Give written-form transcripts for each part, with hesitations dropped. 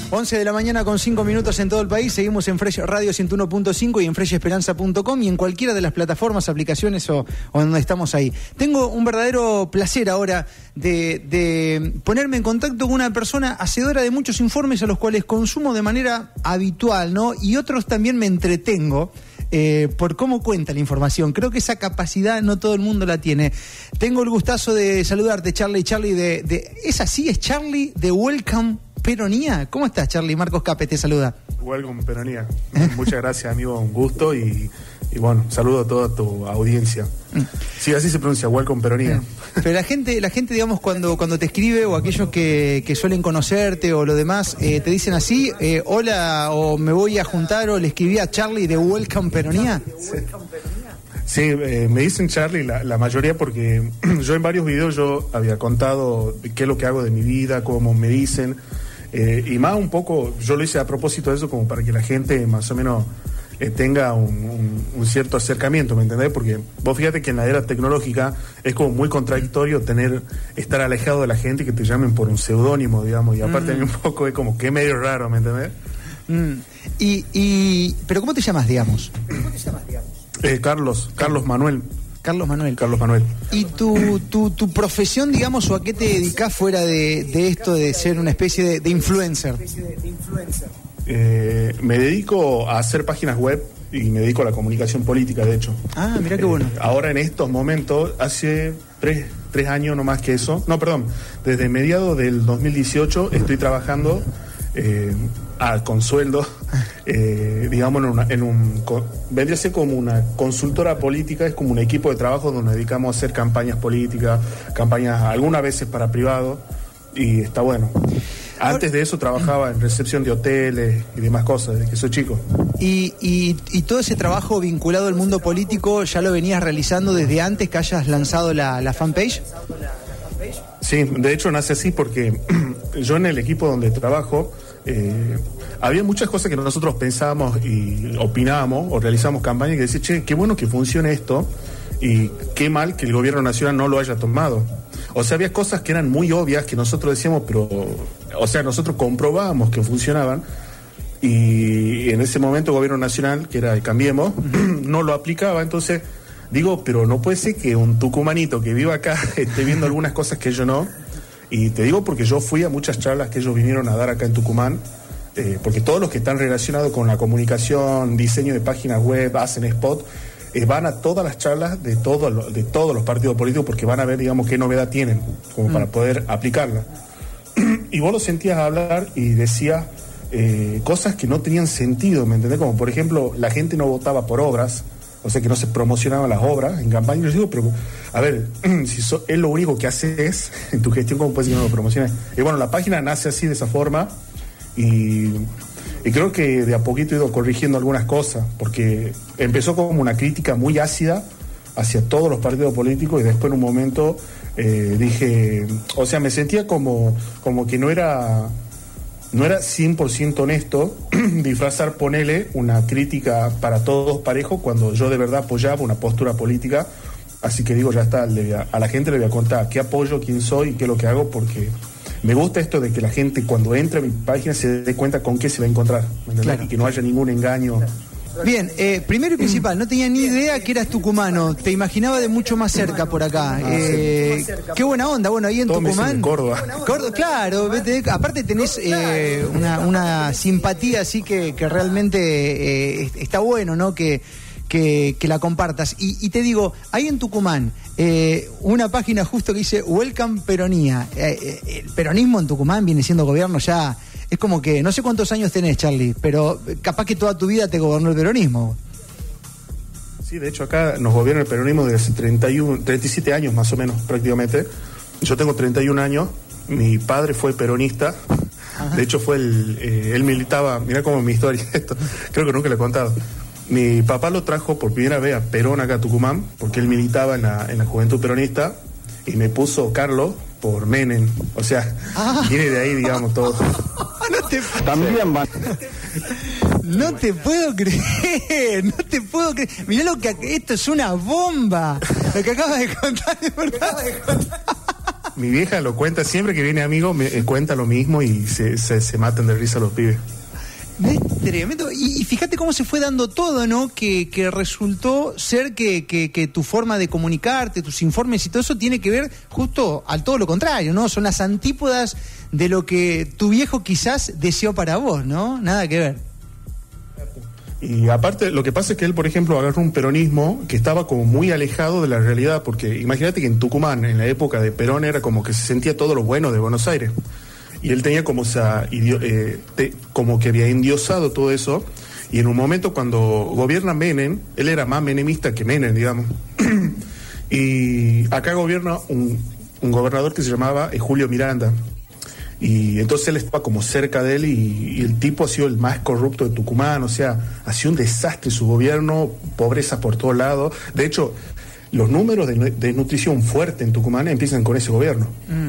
11 de la mañana con 5 minutos en todo el país. Seguimos en Fresh Radio 101.5 y en freshesperanza.com y en cualquiera de las plataformas, aplicaciones o donde estamos ahí. Tengo un verdadero placer ahora de ponerme en contacto con una persona hacedora de muchos informes a los cuales consumo de manera habitual, ¿no? Y otros también me entretengo por cómo cuenta la información. Creo que esa capacidad no todo el mundo la tiene. Tengo el gustazo de saludarte, Charlie. Charlie ¿es así? ¿Es Charlie de Welcome Peronía? ¿Cómo estás, Charlie? Marcos Cape te saluda. Welcome Peronía. Muchas gracias, amigo. Un gusto y bueno, saludo a toda tu audiencia. Sí, así se pronuncia, Welcome Peronía. Pero la gente, digamos, cuando te escribe o aquellos que suelen conocerte o lo demás, te dicen así, hola, o me voy a juntar, o le escribí a Charlie de Welcome Peronía. Sí, me dicen Charlie la mayoría porque yo en varios videos yo había contado qué es lo que hago de mi vida, cómo me dicen, y más un poco, yo lo hice a propósito de eso como para que la gente más o menos tenga un cierto acercamiento, ¿me entendés? Porque vos fíjate que en la era tecnológica es como muy contradictorio estar alejado de la gente y que te llamen por un seudónimo, digamos, y aparte a mí un poco es como que medio raro, ¿me entendés? Pero ¿cómo te llamas, digamos? Carlos Manuel. Carlos Manuel. ¿Y tu profesión, digamos, o a qué te dedicás fuera de esto de ser una especie de influencer? Me dedico a hacer páginas web y me dedico a la comunicación política, de hecho. Ah, mira qué bueno. Ahora en estos momentos, hace tres años, no más que eso. No, perdón, desde mediados del 2018 estoy trabajando con sueldo, digamos, vendría a ser como una consultora política, es como un equipo de trabajo donde nos dedicamos a hacer campañas políticas, campañas algunas veces para privado, y está bueno. Antes de eso trabajaba en recepción de hoteles y demás cosas, desde que soy chico. ¿Y todo ese trabajo vinculado al mundo político ya lo venías realizando desde antes que hayas lanzado la fanpage? Sí, de hecho nace así porque yo en el equipo donde trabajo había muchas cosas que nosotros pensábamos y opinábamos o realizábamos campañas que decían, che, qué bueno que funcione esto y qué mal que el gobierno nacional no lo haya tomado. O sea, había cosas que eran muy obvias que nosotros decíamos, pero, o sea, nosotros comprobábamos que funcionaban y en ese momento el gobierno nacional, que era el Cambiemos, no lo aplicaba. Entonces digo, pero no puede ser que un tucumanito que viva acá esté viendo algunas cosas que yo no. Y te digo porque yo fui a muchas charlas que ellos vinieron a dar acá en Tucumán, porque todos los que están relacionados con la comunicación, diseño de páginas web, hacen spot, van a todas las charlas de todos los partidos políticos porque van a ver, digamos, qué novedad tienen como para poder aplicarla. Y vos lo sentías hablar y decías cosas que no tenían sentido, ¿me entendés? Como por ejemplo, la gente no votaba por obras, o sea que no se promocionaban las obras en campaña. Yo digo, pero a ver, si es lo único que haces en tu gestión, ¿cómo puedes decir que no lo promociones? Y bueno, la página nace así, de esa forma, y creo que de a poquito he ido corrigiendo algunas cosas, porque empezó como una crítica muy ácida hacia todos los partidos políticos y después en un momento dije, o sea, me sentía como que no era 100% honesto disfrazar, ponele una crítica para todos parejo cuando yo de verdad apoyaba una postura política. Así que digo, ya está, a la gente le voy a contar qué apoyo, quién soy y qué es lo que hago, porque me gusta esto de que la gente cuando entre a mi página se dé cuenta con qué se va a encontrar, claro, y que no haya ningún engaño. Claro. Bien, primero y principal, no tenía ni idea que eras tucumano, te imaginaba de mucho más cerca por acá. Qué buena onda, bueno, ahí en todo Tucumán. En Córdoba. Claro, aparte tenés una simpatía así que realmente está bueno, ¿no? Que la compartas. Y te digo, ahí en Tucumán, una página justo que dice Welcome Peronía. El peronismo en Tucumán viene siendo gobierno ya. Es como que, no sé cuántos años tenés, Charlie, pero capaz que toda tu vida te gobernó el peronismo. Sí, de hecho acá nos gobierna el peronismo desde hace 37 años más o menos, prácticamente. Yo tengo 31 años, mi padre fue peronista. Ajá. De hecho él militaba, mirá cómo es mi historia esto, creo que nunca le he contado. Mi papá lo trajo por primera vez a Perón acá a Tucumán, porque él militaba en la Juventud Peronista, y me puso Carlos por Menem. O sea, viene de ahí, digamos, todo. También van. No te puedo creer. Mirá esto es una bomba. Lo que acabas de contar, de verdad. Mi vieja lo cuenta, siempre que viene amigo me cuenta lo mismo y se matan de risa los pibes. Es tremendo. Y fíjate cómo se fue dando todo, ¿no? Que resultó ser que tu forma de comunicarte, tus informes y todo eso tiene que ver justo al todo lo contrario, ¿no? Son las antípodas de lo que tu viejo quizás deseó para vos, ¿no? Nada que ver. Y aparte, lo que pasa es que él, por ejemplo, agarró un peronismo que estaba como muy alejado de la realidad, porque imagínate que en Tucumán, en la época de Perón, era como que se sentía todo lo bueno de Buenos Aires. Y él tenía como como que había endiosado todo eso, y en un momento cuando gobierna Menem, él era más menemista que Menem, digamos. Y acá gobierna un gobernador que se llamaba Julio Miranda. Y entonces él estaba como cerca de él y el tipo ha sido el más corrupto de Tucumán, o sea, ha sido un desastre su gobierno, pobreza por todos lados. De hecho, los números de desnutrición fuerte en Tucumán empiezan con ese gobierno.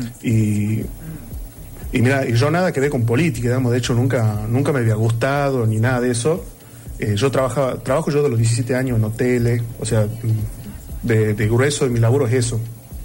Y mira, yo nada que ver con política, digamos, de hecho nunca me había gustado ni nada de eso. Trabajo yo de los 17 años en hoteles, o sea, de grueso de mi laburo es eso.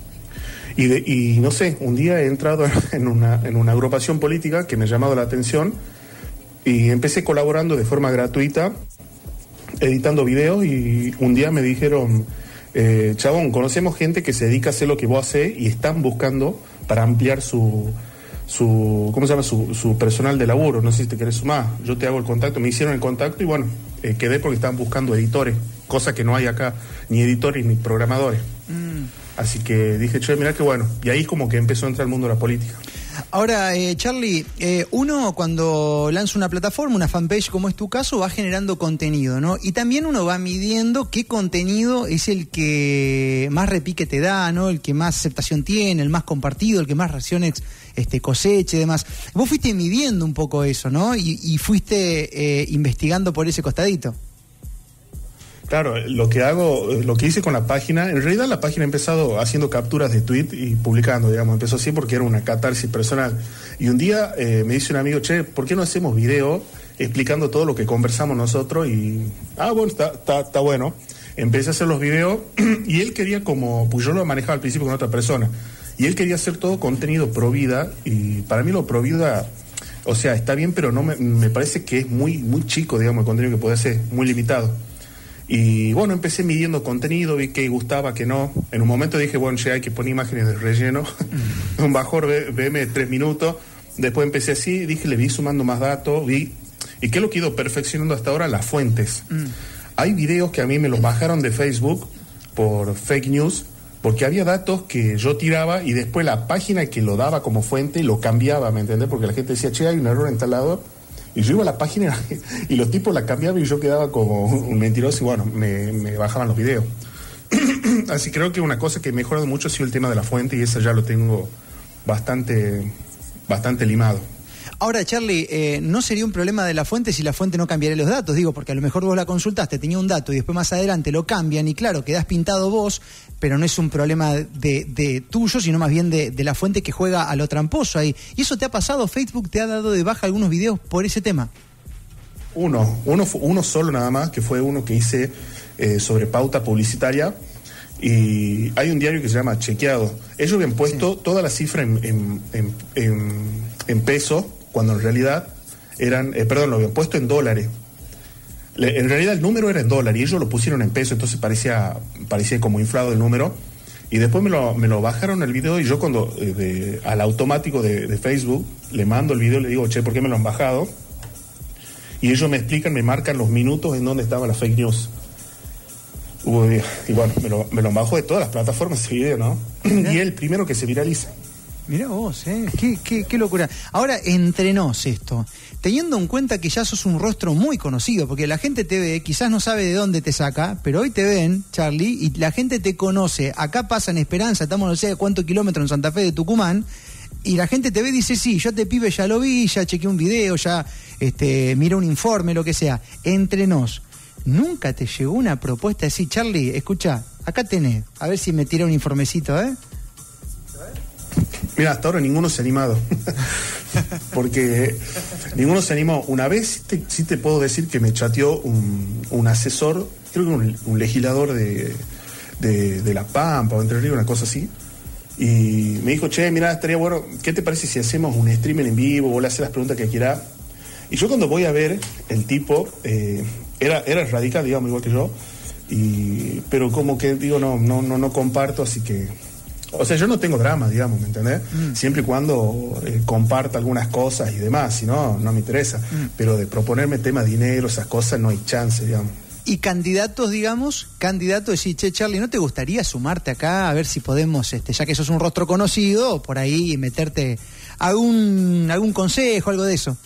Y no sé, un día he entrado en una agrupación política que me ha llamado la atención y empecé colaborando de forma gratuita, editando videos, y un día me dijeron, chabón, conocemos gente que se dedica a hacer lo que vos hacés y están buscando para ampliar su ¿cómo se llama? Su personal de laburo, no sé si te querés sumar, yo te hago el contacto. Me hicieron el contacto y bueno, quedé porque estaban buscando editores, cosa que no hay acá, ni editores ni programadores. Así que dije, che, mirá qué bueno. Y ahí como que empezó a entrar el mundo de la política. Ahora, Charlie, uno cuando lanza una plataforma, una fanpage como es tu caso, va generando contenido, ¿no? Y también uno va midiendo qué contenido es el que más repique te da, ¿no? El que más aceptación tiene, el más compartido, el que más reacciones coseche y demás. Vos fuiste midiendo un poco eso, ¿no? Y fuiste investigando por ese costadito. Claro, lo que hice con la página, en realidad la página ha empezado haciendo capturas de tweet y publicando, digamos, empezó así porque era una catarsis personal. Y un día me dice un amigo, che, ¿por qué no hacemos video explicando todo lo que conversamos nosotros? Y, bueno, está bueno. Empecé a hacer los videos y él quería pues yo lo manejaba al principio con otra persona, y él quería hacer todo contenido pro vida, y para mí lo pro vida, o sea, está bien, pero no me parece que es muy, muy chico, digamos, el contenido que puede ser, muy limitado. Y bueno, empecé midiendo contenido, vi que gustaba, que no. En un momento dije, bueno, ya hay que poner imágenes de relleno, un bajor BM de 3 minutos. Después empecé así, dije, le vi sumando más datos, y qué es lo que he ido perfeccionando hasta ahora, las fuentes. Hay videos que a mí me los bajaron de Facebook por fake news, porque había datos que yo tiraba y después la página que lo daba como fuente lo cambiaba, ¿me entendés? Porque la gente decía, che, hay un error en tal lado. Y yo iba a la página y los tipos la cambiaban y yo quedaba como un mentiroso, y bueno, me bajaban los videos. Así creo que una cosa que he mejorado mucho ha sido el tema de la fuente, y eso ya lo tengo bastante limado. Ahora, Charlie, ¿no sería un problema de la fuente si la fuente no cambiaría los datos? Digo, porque a lo mejor vos la consultaste, tenía un dato y después más adelante lo cambian y claro, quedás pintado vos, pero no es un problema de tuyo, sino más bien de la fuente que juega a lo tramposo ahí. ¿Y eso te ha pasado? ¿Facebook te ha dado de baja algunos videos por ese tema? Uno solo nada más, que fue uno que hice sobre pauta publicitaria. Y hay un diario que se llama Chequeado. Ellos habían puesto toda la cifra en pesos, cuando en realidad lo habían puesto en dólares. En realidad el número era en dólares y ellos lo pusieron en pesos, entonces parecía como inflado el número. Y después me lo bajaron el video, y yo cuando al automático de Facebook le mando el video, le digo, che, ¿por qué me lo han bajado? Y ellos me explican, me marcan los minutos en donde estaba la fake news. Y bueno, me lo bajo de todas las plataformas ese video, ¿no? Y es el primero que se viraliza. Mirá vos, qué locura. Ahora, entre nos esto, teniendo en cuenta que ya sos un rostro muy conocido, porque la gente te ve, quizás no sabe de dónde te saca, pero hoy te ven, Charlie, y la gente te conoce. Acá pasa en Esperanza, estamos no sé cuántos kilómetros en Santa Fe de Tucumán, y la gente te ve y dice, sí, yo a este pibe ya lo vi, ya chequeé un video, ya miré un informe, lo que sea. Entre nos, ¿nunca te llegó una propuesta de decir, Charlie, escucha, acá tenés, a ver si me tira un informecito, Mira, hasta ahora ninguno se ha animado. Porque ninguno se animó. Una vez sí te puedo decir que me chateó un asesor, creo que un legislador de La Pampa o Entre Ríos, una cosa así. Y me dijo, che, mirá, estaría bueno, ¿qué te parece si hacemos un streaming en vivo? Vos le haces las preguntas que quieras. Y yo cuando voy a ver, el tipo era radical, digamos, igual que yo, pero como que digo, no comparto, así que... O sea, yo no tengo drama, digamos, ¿me entendés? Siempre y cuando comparta algunas cosas y demás, si no, no me interesa. Pero de proponerme tema de dinero, esas cosas, no hay chance, digamos. Y candidatos, decir, che, Charlie, ¿no te gustaría sumarte acá a ver si podemos, ya que sos un rostro conocido, por ahí meterte algún consejo, algo de eso?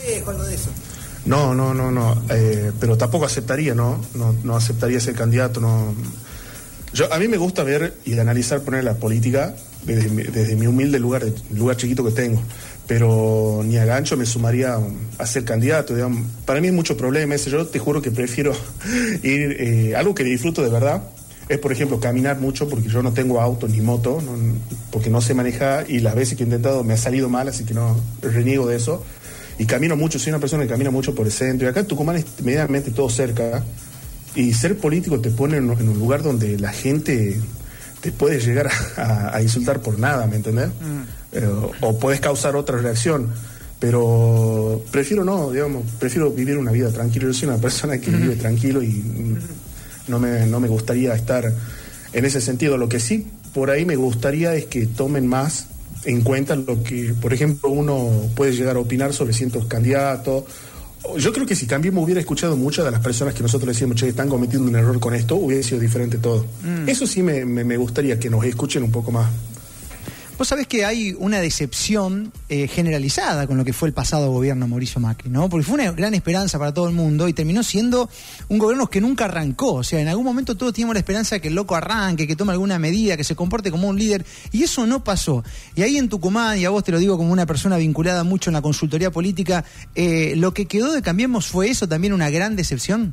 No, pero tampoco aceptaría, no aceptaría ser candidato, no. A mí me gusta ver y analizar, poner la política desde mi humilde lugar chiquito que tengo, pero ni a gancho me sumaría a ser candidato, digamos. Para mí es mucho problema ese. Yo te juro que prefiero ir, algo que disfruto de verdad es, por ejemplo, caminar mucho, porque yo no tengo auto ni moto, porque no sé manejar, y las veces que he intentado me ha salido mal, así que no reniego de eso. Y camino mucho, soy una persona que camina mucho por el centro, y acá en Tucumán es medianamente todo cerca, y ser político te pone en un lugar donde la gente te puede llegar a insultar por nada, ¿me entendés? O puedes causar otra reacción, pero prefiero vivir una vida tranquila. Yo soy una persona que vive tranquilo y no me gustaría estar en ese sentido. Lo que sí por ahí me gustaría es que tomen más en cuenta lo que, por ejemplo, uno puede llegar a opinar sobre ciertos candidatos. Yo creo que si Cambiemos hubiera escuchado muchas de las personas que nosotros decíamos, che, están cometiendo un error con esto, hubiera sido diferente todo. Eso sí me gustaría que nos escuchen un poco más. Vos sabés que hay una decepción generalizada con lo que fue el pasado gobierno Mauricio Macri, ¿no? Porque fue una gran esperanza para todo el mundo y terminó siendo un gobierno que nunca arrancó. O sea, en algún momento todos teníamos la esperanza de que el loco arranque, que tome alguna medida, que se comporte como un líder, y eso no pasó. Y ahí en Tucumán, y a vos te lo digo como una persona vinculada mucho en la consultoría política, ¿lo que quedó de Cambiemos fue eso también, una gran decepción?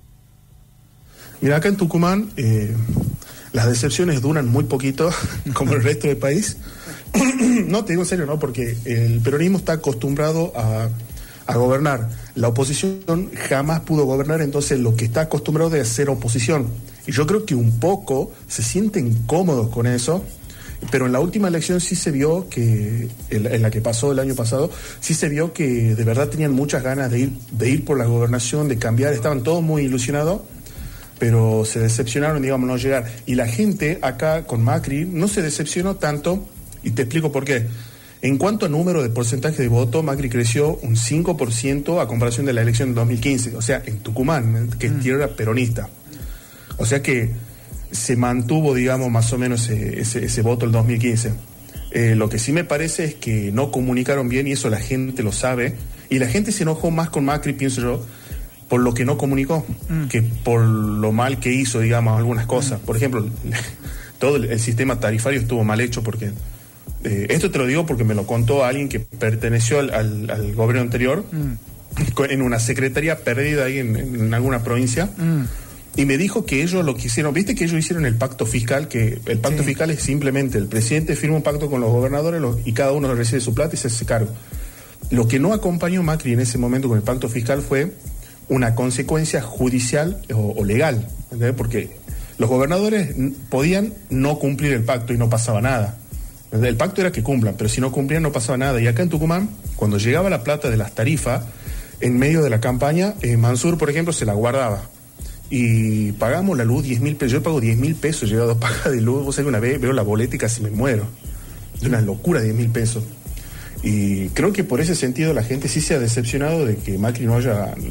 Mira, acá en Tucumán las decepciones duran muy poquito, como el resto del país. No, te digo en serio, ¿no? Porque el peronismo está acostumbrado a gobernar. La oposición jamás pudo gobernar, entonces lo que está acostumbrado es hacer oposición. Y yo creo que un poco se sienten cómodos con eso, pero en la última elección sí se vio que, en la que pasó el año pasado, sí se vio que de verdad tenían muchas ganas de ir por la gobernación, de cambiar, estaban todos muy ilusionados, pero se decepcionaron, digamos, no llegar. Y la gente acá con Macri no se decepcionó tanto, y te explico por qué. En cuanto a número de porcentaje de voto, Macri creció un 5% a comparación de la elección de 2015, o sea, en Tucumán, que es tierra peronista. O sea que se mantuvo, digamos, más o menos ese voto el 2015. Lo que sí me parece es que no comunicaron bien, y eso la gente lo sabe, y la gente se enojó más con Macri, pienso yo, por lo que no comunicó, que por lo mal que hizo, digamos, algunas cosas. Por ejemplo, todo el sistema tarifario estuvo mal hecho, porque esto te lo digo porque me lo contó alguien que perteneció al gobierno anterior, en una secretaría perdida ahí en alguna provincia, y me dijo que ellos lo que hicieron, viste que ellos hicieron el pacto fiscal, que el pacto fiscal es simplemente el presidente firma un pacto con los gobernadores y cada uno recibe su plata y se hace cargo. Lo que no acompañó Macri en ese momento con el pacto fiscal fue una consecuencia judicial o legal, ¿entendés? Porque los gobernadores podían no cumplir el pacto y no pasaba nada. El pacto era que cumplan, pero si no cumplían no pasaba nada. Y acá en Tucumán, cuando llegaba la plata de las tarifas, en medio de la campaña, Mansur, por ejemplo, se la guardaba. Y pagamos la luz 10.000 pesos. Yo pago 10.000 pesos, he llegado a pagar de luz. Vos sabés que una vez veo la boleta y casi me muero. Es una locura, 10.000 pesos. Y creo que por ese sentido la gente sí se ha decepcionado de que Macri no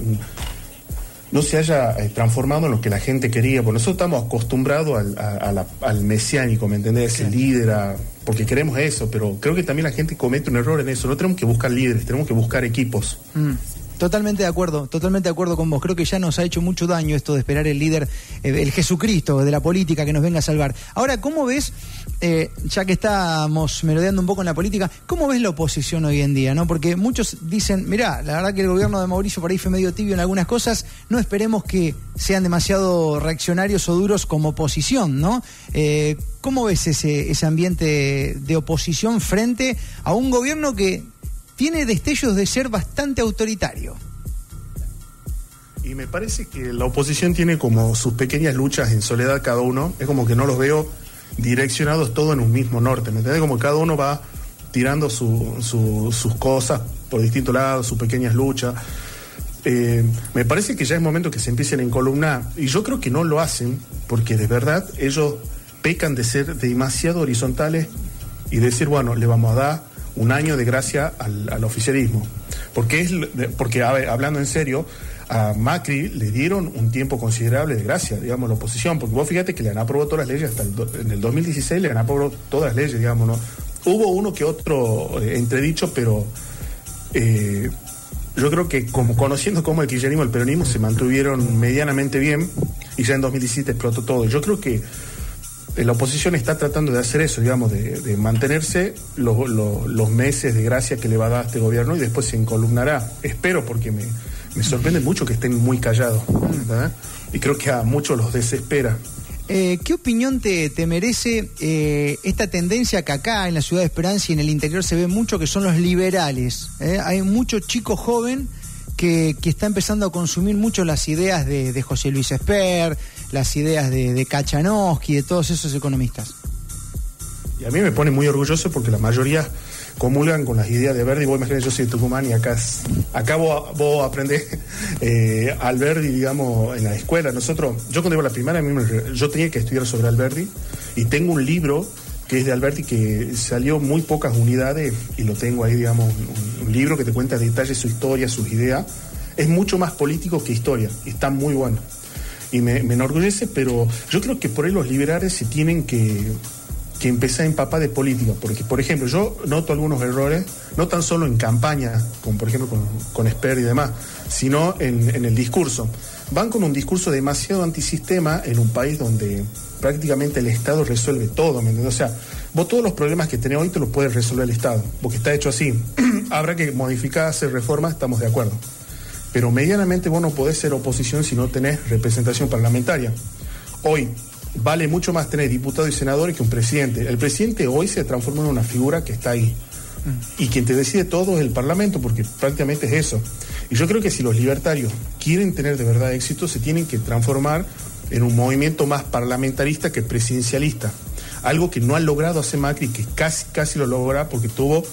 se haya transformado en lo que la gente quería, porque nosotros estamos acostumbrados al mesiánico, ¿me entendés? El líder, porque queremos eso, pero creo que también la gente comete un error en eso. No tenemos que buscar líderes, tenemos que buscar equipos. Totalmente de acuerdo con vos. Creo que ya nos ha hecho mucho daño esto de esperar el líder, el Jesucristo de la política que nos venga a salvar. Ahora, ¿cómo ves, ya que estamos merodeando un poco en la política, cómo ves la oposición hoy en día, ¿no? Porque muchos dicen, mirá, la verdad que el gobierno de Mauricio por ahí fue medio tibio en algunas cosas, no esperemos que sean demasiado reaccionarios o duros como oposición, ¿no? ¿Cómo ves ese ambiente de oposición frente a un gobierno que tiene destellos de ser bastante autoritario? Y me parece que la oposición tiene como sus pequeñas luchas en soledad cada uno. Es como que no los veo direccionados todo en un mismo norte, ¿me entendés? Como cada uno va tirando sus cosas por distintos lados, sus pequeñas luchas. Me parece que ya es momento que se empiecen a encolumnar, y yo creo que no lo hacen porque de verdad ellos pecan de ser demasiado horizontales y decir, bueno, le vamos a dar un año de gracia al oficialismo. Porque a ver, hablando en serio, a Macri le dieron un tiempo considerable de gracia, digamos, la oposición, porque vos fíjate que le han aprobado todas las leyes, en el 2016 le han aprobado todas las leyes, digamos, ¿no? Hubo uno que otro entredicho, pero yo creo que conociendo cómo el kirchnerismo, el peronismo se mantuvieron medianamente bien, y ya en 2017 explotó todo. Yo creo que la oposición está tratando de hacer eso, digamos, de mantenerse los meses de gracia que le va a dar este gobierno, y después se encolumnará. Espero, porque me sorprende mucho que estén muy callados, ¿verdad? Y creo que a muchos los desespera. ¿Qué opinión te merece esta tendencia que acá en la ciudad de Esperanza y en el interior se ve mucho, que son los liberales? Hay mucho chico joven que está empezando a consumir mucho las ideas de José Luis Esper, las ideas de Kachanowski, de todos esos economistas. Y a mí me pone muy orgulloso porque la mayoría comulgan con las ideas de Verdi. Vos imaginás, yo soy de Tucumán y acá vos aprendés Alberdi, digamos, en la escuela. Yo cuando iba a la primaria, yo tenía que estudiar sobre Alberdi, y tengo un libro que es de Alberti, que salió muy pocas unidades, y lo tengo ahí, digamos, un libro que te cuenta detalles, su historia, sus ideas. Es mucho más político que historia, y está muy bueno. Y me enorgullece, pero yo creo que por ahí los liberales se tienen que empezar a empapar de política, porque, por ejemplo, yo noto algunos errores, no tan solo en campaña, como por ejemplo con Esper y demás, sino en el discurso. Van con un discurso demasiado antisistema en un país donde prácticamente el Estado resuelve todo, ¿me entiendes? O sea, vos todos los problemas que tenés hoy te los puede resolver el Estado, porque está hecho así. Habrá que modificar, hacer reformas, estamos de acuerdo. Pero medianamente vos no podés ser oposición si no tenés representación parlamentaria. Hoy vale mucho más tener diputados y senadores que un presidente. El presidente hoy se transforma en una figura que está ahí. Y quien te decide todo es el Parlamento, porque prácticamente es eso. Y yo creo que si los libertarios quieren tener de verdad éxito, se tienen que transformar en un movimiento más parlamentarista que presidencialista. Algo que no ha logrado hacer Macri, que casi lo logra, porque tuvo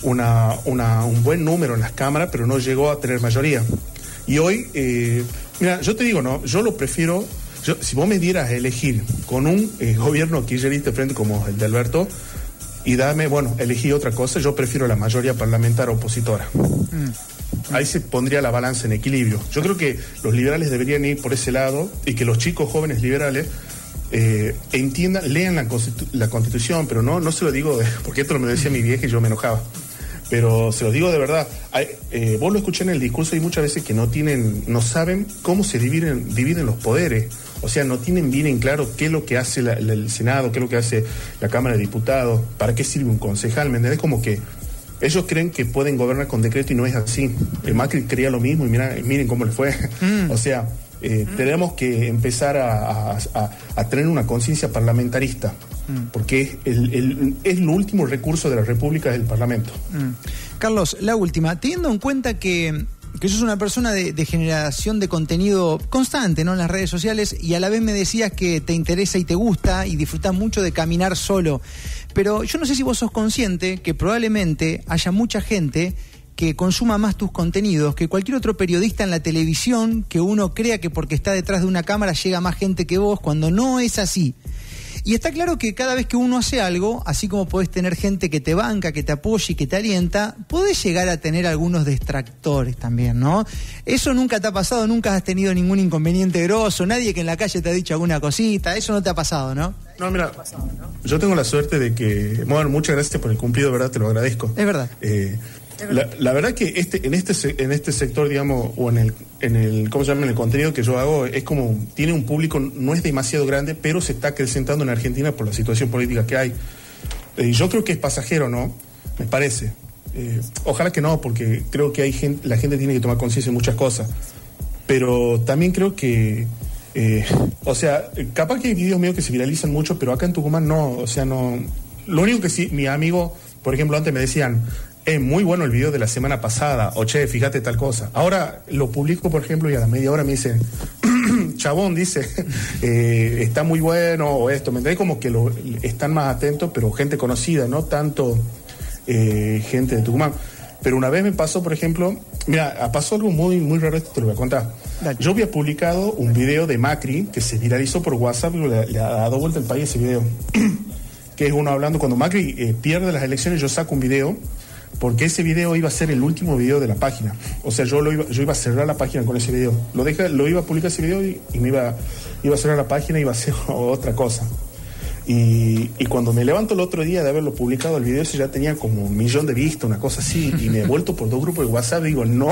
un buen número en las cámaras, pero no llegó a tener mayoría. Y hoy, mira, yo te digo, no, yo lo prefiero. Si vos me dieras a elegir con un gobierno kirchnerista frente como el de Alberto, y elegí otra cosa, yo prefiero la mayoría parlamentaria opositora. Ahí se pondría la balanza en equilibrio. Yo creo que los liberales deberían ir por ese lado, y que los chicos jóvenes liberales entiendan, lean la Constitución, pero no se lo digo porque esto me lo decía mi vieja y yo me enojaba. Pero se lo digo de verdad. Vos lo escuché en el discurso, y muchas veces que no saben cómo se dividen los poderes. O sea, no tienen bien en claro qué es lo que hace el Senado, qué es lo que hace la Cámara de Diputados, para qué sirve un concejal, ¿me entendés? Como que ellos creen que pueden gobernar con decreto, y no es así. Macri creía lo mismo, y miren cómo le fue. O sea, tenemos que empezar a tener una conciencia parlamentarista, porque es el último recurso de la República, es el Parlamento. Carlos, la última, teniendo en cuenta que sos una persona de generación de contenido constante, ¿no?, en las redes sociales, y a la vez me decías que te interesa y te gusta y disfrutás mucho de caminar solo, pero yo no sé si vos sos consciente que probablemente haya mucha gente que consuma más tus contenidos que cualquier otro periodista en la televisión, que uno crea que porque está detrás de una cámara llega más gente que vos, cuando no es así. Y está claro que cada vez que uno hace algo, así como podés tener gente que te banca, que te apoya y que te alienta, podés llegar a tener algunos distractores también, ¿no? Eso nunca te ha pasado, nunca has tenido ningún inconveniente grosso, nadie que en la calle te ha dicho alguna cosita, eso no te ha pasado, ¿no? No, mira, yo tengo la suerte de que, bueno, muchas gracias por el cumplido, ¿verdad? Te lo agradezco. Es verdad. La verdad que en este sector, digamos, o en el ¿cómo se llama? En el contenido que yo hago, es como, tiene un público, no es demasiado grande, pero se está acrecentando en Argentina por la situación política que hay. Yo creo que es pasajero, ¿no? Me parece. Ojalá que no, porque creo que la gente tiene que tomar conciencia de muchas cosas. Pero también creo que, o sea, capaz que hay videos míos que se viralizan mucho, pero acá en Tucumán no, o sea, no. Lo único que sí, mi amigo, por ejemplo, antes me decían, es muy bueno el video de la semana pasada, o che, fíjate tal cosa. Ahora lo publico, por ejemplo, y a la media hora me dicen, chabón dice, está muy bueno, o esto, ¿me entendés? Como que están más atentos, pero gente conocida, no tanto gente de Tucumán. Pero una vez me pasó, por ejemplo, mira, pasó algo muy, muy raro, esto te lo voy a contar. Dale. Yo había publicado un video de Macri que se viralizó por WhatsApp, le ha dado vuelta al país ese video, que es uno hablando, cuando Macri pierde las elecciones, yo saco un video, porque ese video iba a ser el último video de la página. O sea, yo iba a cerrar la página con ese video. Lo iba a publicar ese video y me iba a cerrar la página y iba a hacer otra cosa. Y cuando me levanto el otro día de haberlo publicado, el video ese ya tenía como 1 millón de vistas, una cosa así, y me he vuelto por 2 grupos de WhatsApp y digo, no,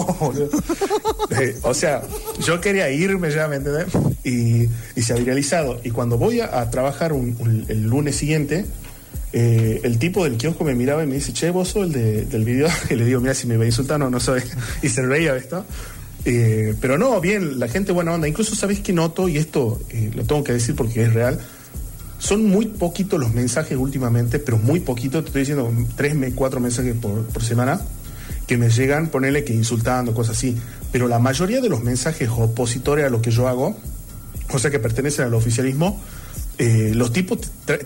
o sea, yo quería irme ya, ¿me entendés? Y se ha viralizado. Y cuando voy a trabajar el lunes siguiente, el tipo del kiosco me miraba y me dice, che, vos sos el del video, y le digo, mira, si me va a insultar, no soy, y se reía, ¿ves? Pero no, bien, la gente buena onda. Incluso, ¿sabés qué noto? Y esto lo tengo que decir porque es real. Son muy poquitos los mensajes últimamente, pero muy poquitos, te estoy diciendo 3, 4 mensajes por semana que me llegan, ponerle que insultando, cosas así. Pero la mayoría de los mensajes opositores a lo que yo hago, o sea que pertenecen al oficialismo, los tipos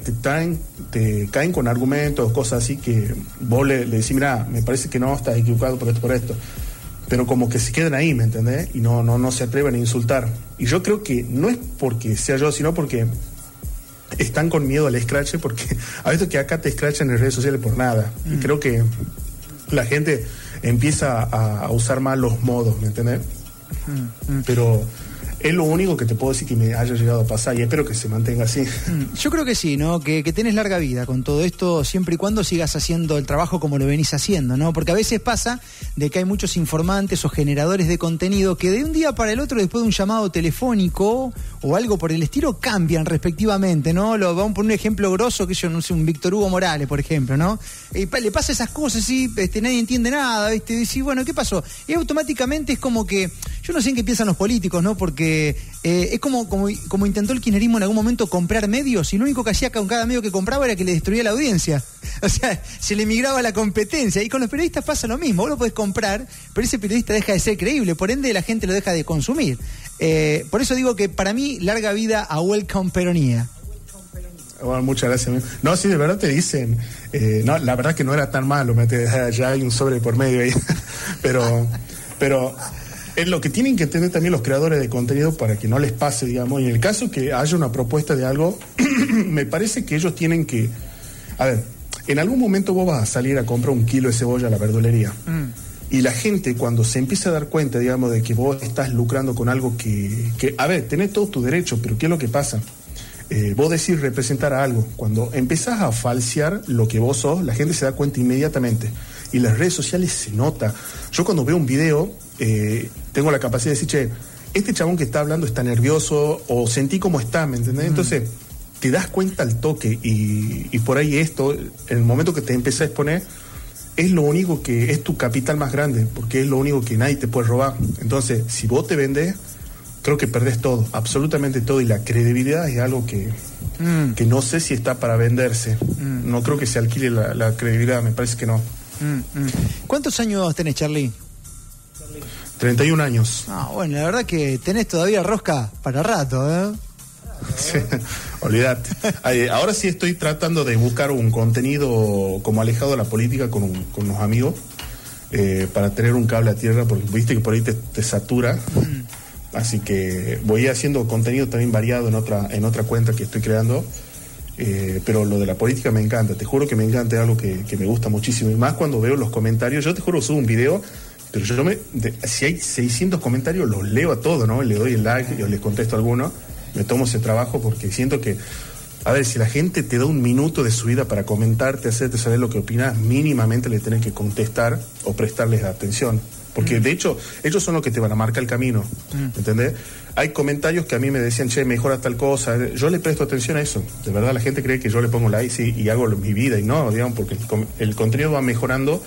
te caen con argumentos, cosas así que vos le decís, mira, me parece que no, estás equivocado por esto. Pero como que se quedan ahí, ¿me entendés? Y no se atreven a insultar. Y yo creo que no es porque sea yo, sino porque están con miedo al escrache, porque a veces que acá te escrachan en redes sociales por nada. Y creo que la gente empieza a usar mal los modos, ¿me entendés? Pero es lo único que te puedo decir que me haya llegado a pasar y espero que se mantenga así. Yo creo que sí, ¿no? Que tenés larga vida con todo esto, siempre y cuando sigas haciendo el trabajo como lo venís haciendo, ¿no? Porque a veces pasa de que hay muchos informantes o generadores de contenido que de un día para el otro, después de un llamado telefónico o algo por el estilo, cambian respectivamente, ¿no? Vamos a poner un ejemplo grosso, que yo no sé, un Víctor Hugo Morales, por ejemplo, ¿no? Le pasa esas cosas y nadie entiende nada, ¿viste? Y dice, bueno, ¿qué pasó? Y automáticamente es como que, yo no sé en qué piensan los políticos, ¿no? Porque es como intentó el kirchnerismo en algún momento comprar medios, y lo único que hacía con cada medio que compraba era que le destruía la audiencia. O sea, se le migraba la competencia. Y con los periodistas pasa lo mismo. Vos lo podés comprar, pero ese periodista deja de ser creíble, por ende la gente lo deja de consumir. Por eso digo que para mí, larga vida a Welcome Peronía. Bueno, muchas gracias. No, sí, de verdad te dicen, no, la verdad que no era tan malo, ya hay un sobre por medio ahí, pero es lo que tienen que entender también los creadores de contenido para que no les pase, digamos, y en el caso que haya una propuesta de algo, me parece que ellos tienen que, a ver, en algún momento vos vas a salir a comprar 1 kilo de cebolla a la verdulería, y la gente cuando se empieza a dar cuenta, digamos, de que vos estás lucrando con algo que a ver, tenés todos tus derechos, pero ¿qué es lo que pasa? Vos decís representar a algo, cuando empezás a falsear lo que vos sos, la gente se da cuenta inmediatamente, y las redes sociales se nota. Yo cuando veo un video, tengo la capacidad de decir, che, este chabón que está hablando está nervioso, o sentí cómo está, ¿me entendés? Entonces, te das cuenta al toque, y por ahí esto, en el momento que te empecé a exponer, es lo único que es tu capital más grande, porque es lo único que nadie te puede robar. Entonces, si vos te vendés, creo que perdés todo, absolutamente todo, y la credibilidad es algo que no sé si está para venderse. No creo que se alquile la credibilidad, me parece que no. ¿Cuántos años tenés, Charly? 31 años. Bueno, la verdad que tenés todavía rosca para rato, ¿eh? Sí, olvídate. Ahora sí estoy tratando de buscar un contenido como alejado de la política con unos amigos, para tener un cable a tierra, porque viste que por ahí te satura. Así que voy haciendo contenido también variado en otra cuenta que estoy creando. Pero lo de la política me encanta, te juro que me encanta, es algo que me gusta muchísimo, y más cuando veo los comentarios. Yo te juro, subo un video, pero si hay 600 comentarios, los leo a todos, ¿no? Le doy el like, yo les contesto a algunos, me tomo ese trabajo, porque siento que, a ver, si la gente te da 1 minuto de su vida para comentarte, hacerte saber lo que opinas, mínimamente le tenés que contestar o prestarles atención. Porque de hecho, ellos son los que te van a marcar el camino, ¿entendés? Hay comentarios que a mí me decían, che, mejora tal cosa. Yo le presto atención a eso. De verdad, la gente cree que yo le pongo like, sí, y hago mi vida, y no, digamos, porque el contenido va mejorando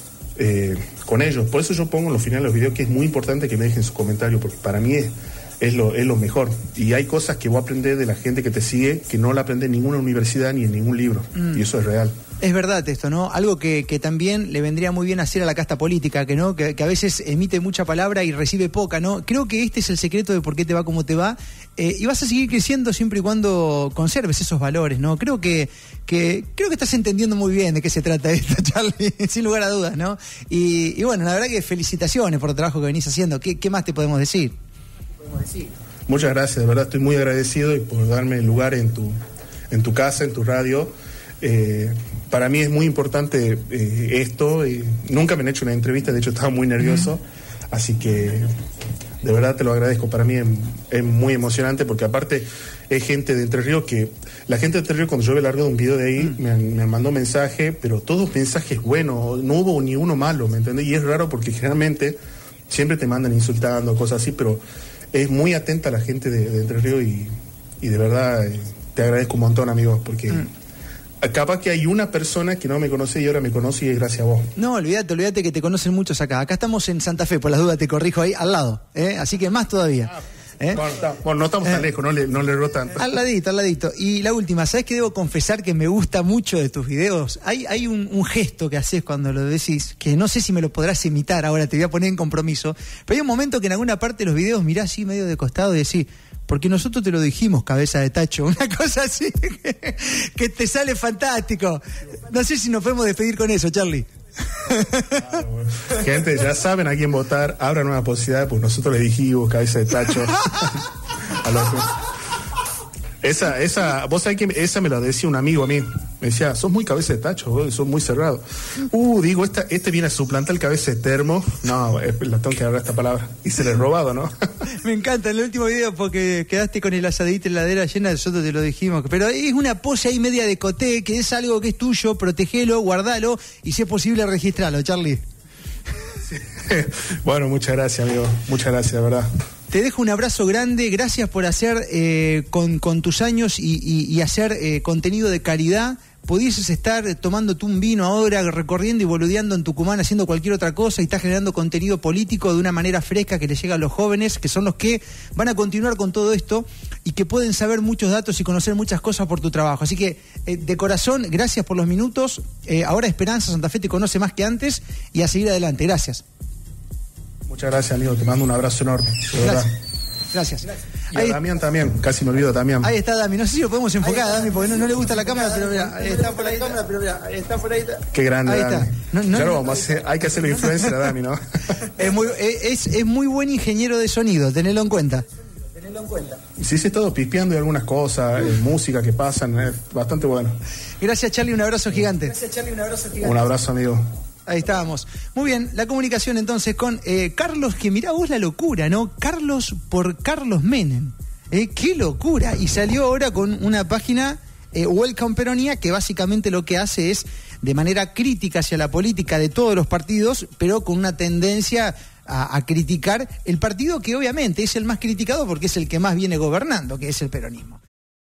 con ellos. Por eso yo pongo en los finales de los videos que es muy importante que me dejen sus comentarios, porque para mí es lo mejor. Y hay cosas que voy a aprender de la gente que te sigue que no la aprende en ninguna universidad ni en ningún libro. Y eso es real. Es verdad esto, ¿no? Algo que también le vendría muy bien hacer a la casta política, que a veces emite mucha palabra y recibe poca, ¿no? Creo que este es el secreto de por qué te va como te va, y vas a seguir creciendo siempre y cuando conserves esos valores, ¿no? Creo que estás entendiendo muy bien de qué se trata esto, Charly, sin lugar a dudas, ¿no? Y bueno, la verdad que felicitaciones por el trabajo que venís haciendo. ¿Qué más te podemos decir? Muchas gracias, de verdad estoy muy agradecido y por darme el lugar en tu casa, en tu radio. Para mí es muy importante esto. Nunca me han hecho una entrevista, de hecho estaba muy nervioso, así que de verdad te lo agradezco. Para mí es muy emocionante porque aparte es gente de Entre Ríos que... La gente de Entre Ríos cuando yo he largado un video de ahí me mandó mensaje, pero todos mensajes buenos, no hubo ni uno malo, ¿me entendés? Y es raro porque generalmente siempre te mandan insultando, cosas así, pero es muy atenta la gente de Entre Ríos y de verdad te agradezco un montón, amigos, porque... Capaz que hay una persona que no me conoce y ahora me conoce y es gracias a vos. No, olvídate que te conocen muchos acá. Acá estamos en Santa Fe, por las dudas te corrijo ahí, al lado. Así que más todavía. Bueno, no estamos tan lejos, no le erró tanto. Al ladito. Y la última, ¿sabes qué debo confesar que me gusta mucho de tus videos? Hay un gesto que haces cuando lo decís, que no sé si me lo podrás imitar ahora, te voy a poner en compromiso, pero hay un momento que en alguna parte de los videos mirás así medio de costado y decís... Porque nosotros te lo dijimos, cabeza de tacho. Una cosa así que te sale fantástico. No sé si nos podemos despedir con eso, Charly. Claro, bueno. Gente, ya saben a quién votar. Abran una posibilidad, pues nosotros les dijimos, cabeza de tacho. Vos sabés que esa me la decía un amigo a mí. Me decía, sos muy cabeza de tacho, vos, sos muy cerrado. Digo, este viene a suplantar el cabeza de termo. No, la tengo que agarrar esta palabra. Y se le he robado, ¿no? Me encanta el último video porque quedaste con el asadito en la heladera llena, nosotros te lo dijimos. Pero es una pose ahí media de coté, que es algo que es tuyo, protegelo, guardalo y si es posible registralo, Charly. Sí. Bueno, muchas gracias, amigo. Muchas gracias, de verdad. Te dejo un abrazo grande, gracias por hacer con tus años y hacer contenido de calidad. Pudieses estar tomándote un vino ahora, recorriendo y boludeando en Tucumán, haciendo cualquier otra cosa y estás generando contenido político de una manera fresca que le llega a los jóvenes, que son los que van a continuar con todo esto y que pueden saber muchos datos y conocer muchas cosas por tu trabajo. Así que, de corazón, gracias por los minutos. Ahora Esperanza Santa Fe te conoce más que antes y a seguir adelante. Gracias. Muchas gracias, amigo. Te mando un abrazo enorme. Gracias. Y a Damián también, casi me olvido de Damián. Ahí está Dami, no sé si lo podemos enfocar a Dami porque no le gusta la cámara, pero mira, está por ahí. Está por ahí. Qué grande, ahí Dami. Está. Claro, vamos a hacer, hay que hacerle influencer a Dami, ¿no? Es muy buen ingeniero de sonido, tenedlo en cuenta. Sí, se ha estado pispeando de algunas cosas, música que pasan, bastante bueno. Gracias, Charly, un abrazo gigante. Un abrazo, amigo. Ahí estábamos. Muy bien, la comunicación entonces con Carlos, que mirá vos la locura, ¿no? Carlos por Carlos Menem. ¡Qué locura! Y salió ahora con una página, Welcome Peronía, que básicamente lo que hace es de manera crítica hacia la política de todos los partidos, pero con una tendencia a criticar el partido que obviamente es el más criticado porque es el que más viene gobernando, que es el peronismo.